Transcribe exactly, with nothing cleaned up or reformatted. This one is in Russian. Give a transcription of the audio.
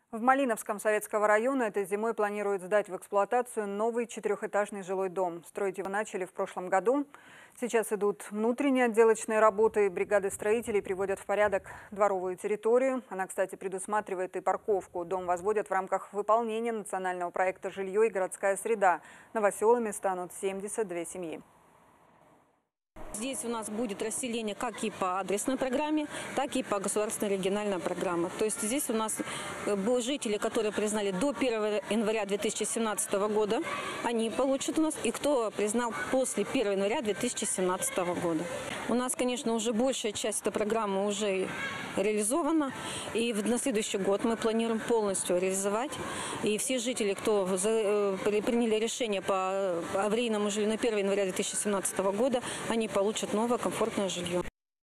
В Малиновском Советского района этой зимой планируют сдать в эксплуатацию новый четырехэтажный жилой дом. Строить его начали в прошлом году. Сейчас идут внутренние отделочные работы. Бригады строителей приводят в порядок дворовую территорию. Она, кстати, предусматривает и парковку. Дом возводят в рамках выполнения национального проекта «Жилье и городская среда». Новоселами станут семьдесят две семьи. Здесь у нас будет расселение как и по адресной программе, так и по государственной региональной программе. То есть здесь у нас были жители, которые признали до первого января две тысячи семнадцатого года, они получат у нас, и кто признал после первого января две тысячи семнадцатого года. У нас, конечно, уже большая часть этой программы уже реализована, и на следующий год мы планируем полностью реализовать. И все жители, кто приняли решение по аварийному жилью на первого января две тысячи семнадцатого года, они получат новое комфортное жилье.